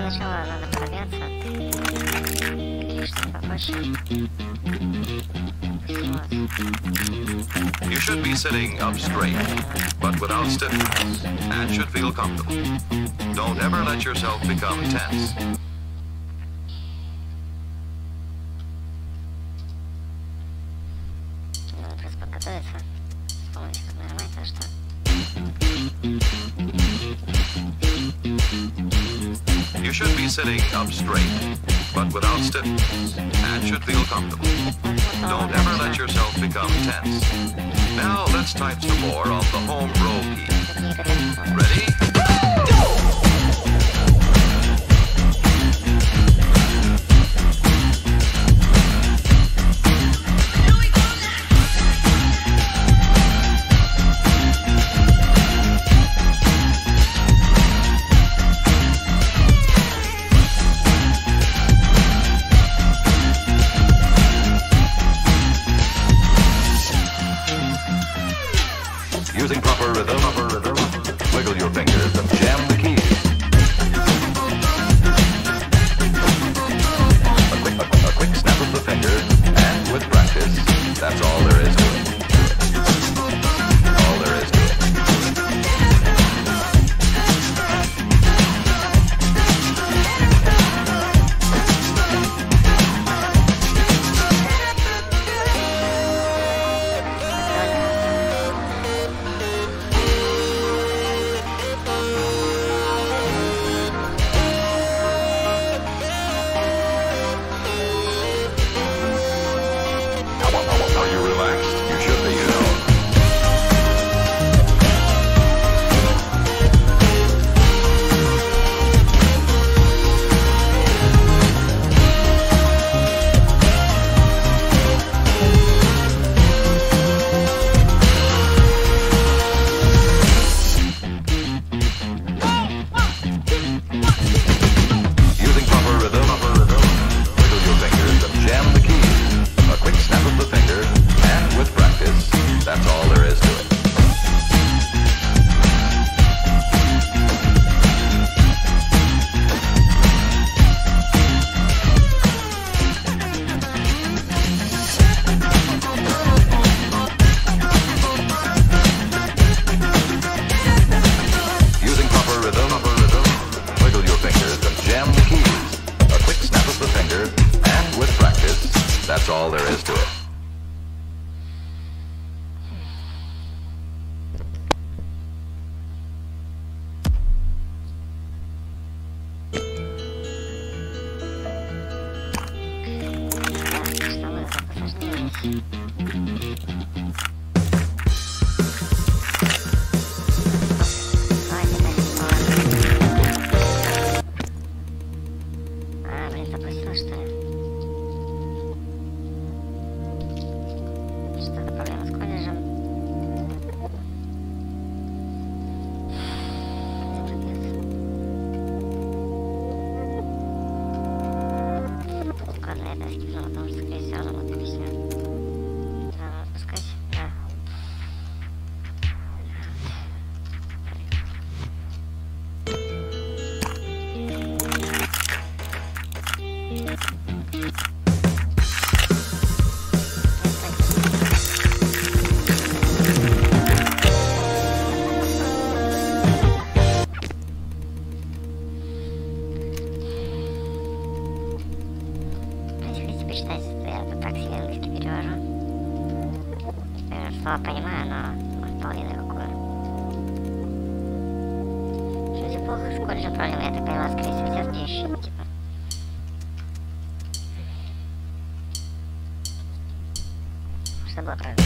сначала надо пробиться. Конечно, побольше. You should be sitting up straight, but without stiffness, and should feel comfortable. Don't ever let yourself become tense. Надо просто подготовиться. Вспомнить, как нажимать, то что... You should be sitting up straight, but without stiffness, and should feel comfortable. Don't ever let yourself become tense. Now let's type some more on the home row key. Ready? Using proper rhythm, wiggle your fingers and jam the keys. A quick snap of the fingers, and with practice, that's all there is to it. All there is to it. Are you relaxed? You should be, you know. Using proper rhythm, wiggle your fingers and jam the keys. A quick snap of the fingers, and with practice, that's all there is to it. Using proper rhythm, wiggle your fingers and jam the keys. A quick snap of the fingers, and with practice, that's all there is to it. Чтобы посложнее. Запустил, что ли? Что-то проблема с колледжем. Ладно, я это скипну, потому что, скорее всего, надо песню. Надо отпускать. Да. Если почитать, то я вот так себе английский перевожу. Слова понимаю, но вполне на какую. Что все плохо с колледжем проблема, я так поняла, скорее всего, сейчас здесь, типа. Что было правильно?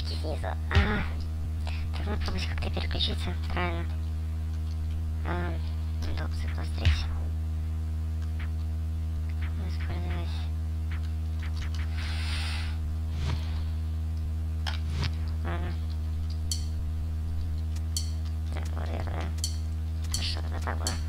кнопочки снизу. Так, надо пробовать как-то переключиться, правильно. До цикла встреч. Использовать. Ладно. Так, вот верно. Хорошо, тогда так было.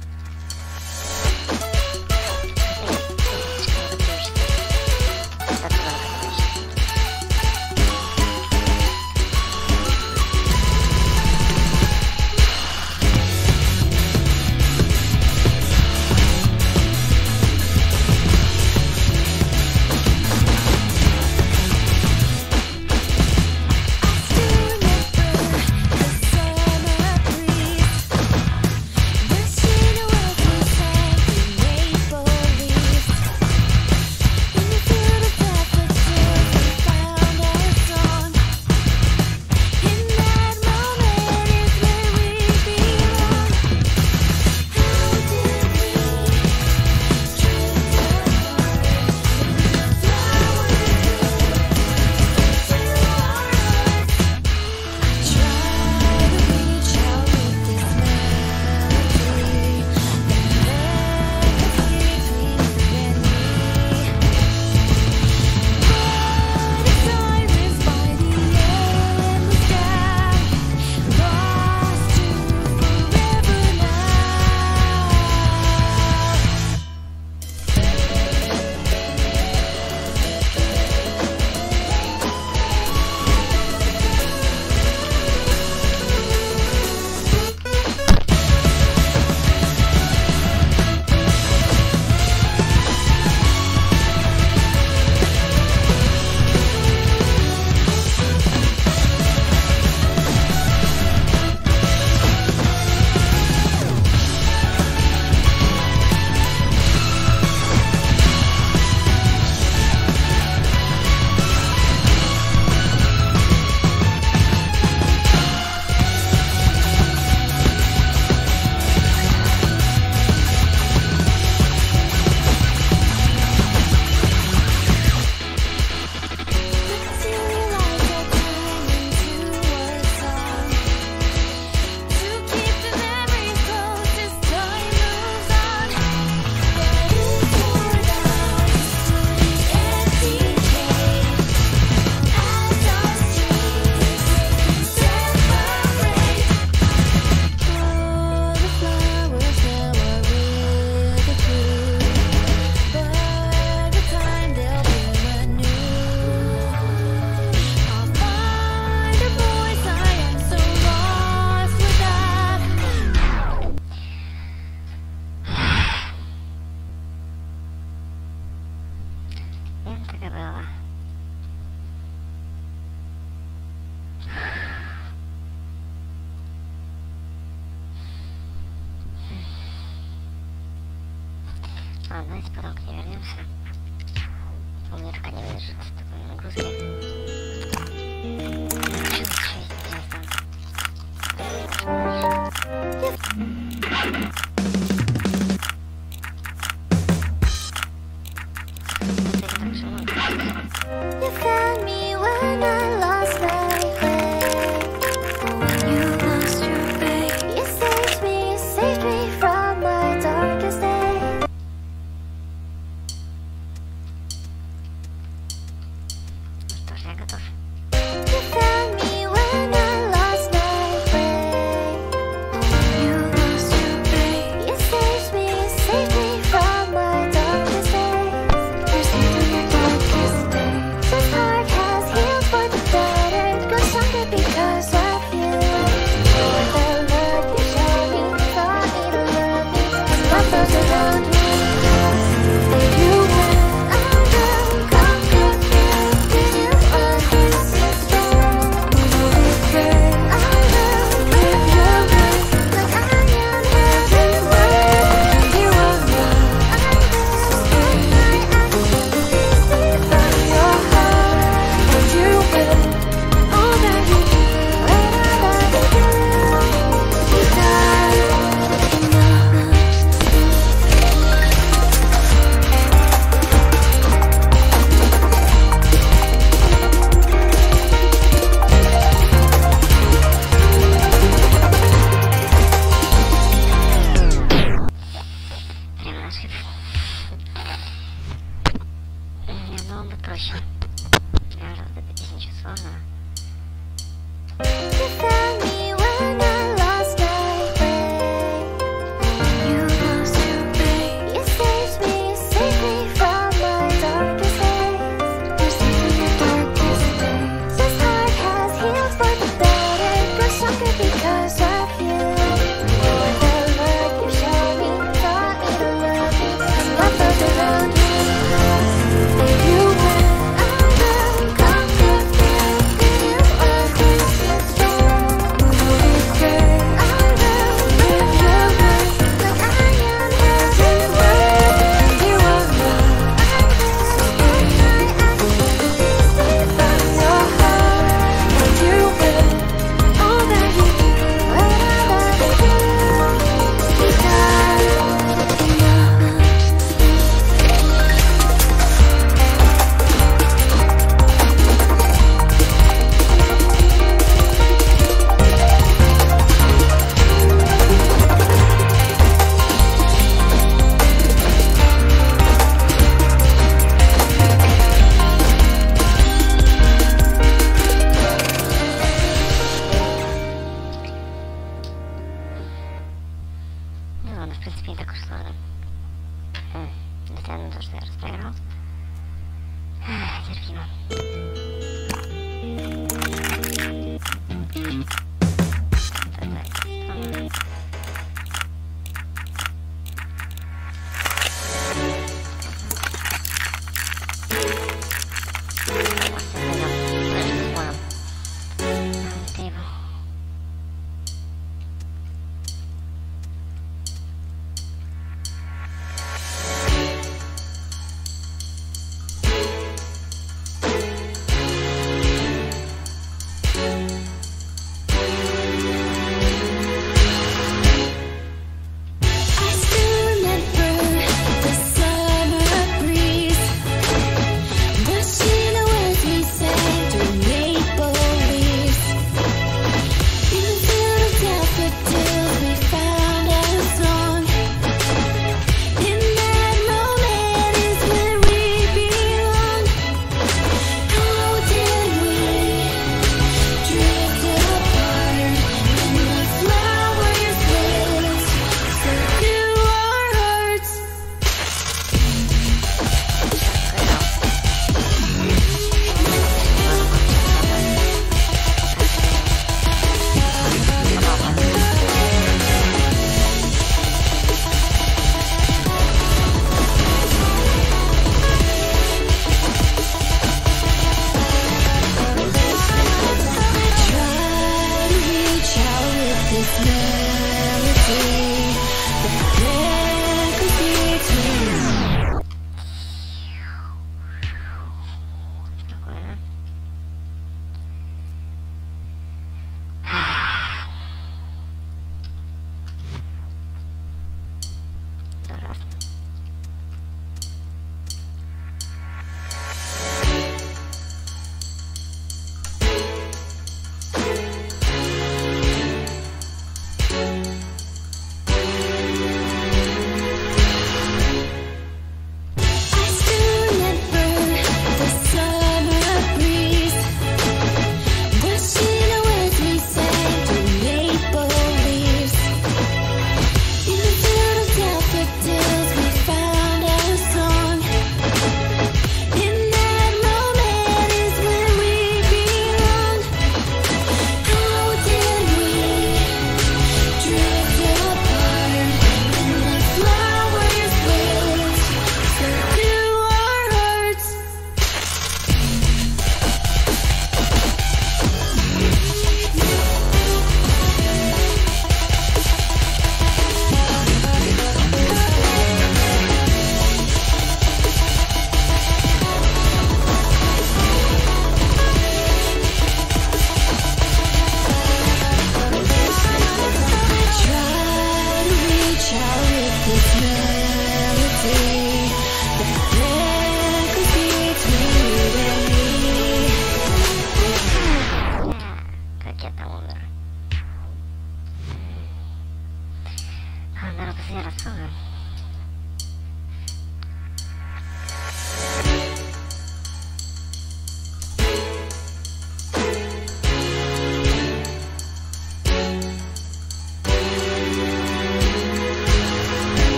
Ладно, давайте потом к ней вернемся. У меня пока не выдержит такой нагрузки. You found me when I lost my way. When you lost your way, you saved me from my darkest day. Ну что ж, я готов.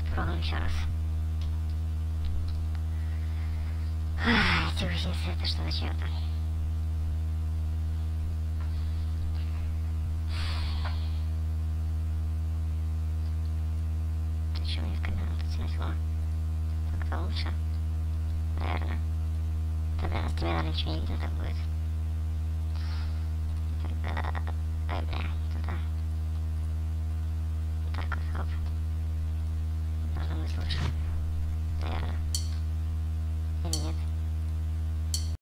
Попробуем еще раз. Эти гусеницы, это что зачем-то? Еще несколько минут снесло. Как-то лучше. Наверное. Тогда от тебя, наверное, ничего не видно так будет. Тогда... Ой, бля, туда. Так вот, хоп. Должно быть лучше.